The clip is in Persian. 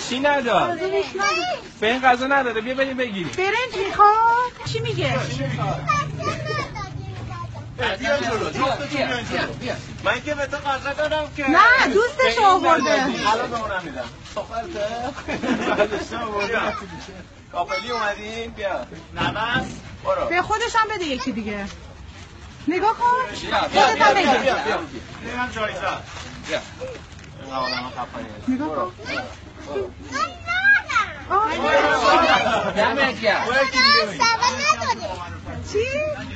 چی نداد به این غذا نداده بیا بریم بگیریم برنج میخواد چی میگه بیا جلو بیا من که به تو غذا دادم که نه دوستش آورده الان به اونم میدم کافلی اومدیم بیا نمس برو به خودش هم بده یکی دیگه نگاه کن خودت هم بگیر اینم جایزه بیا این آدم خفنیه نگاه کن دمت گرم چی؟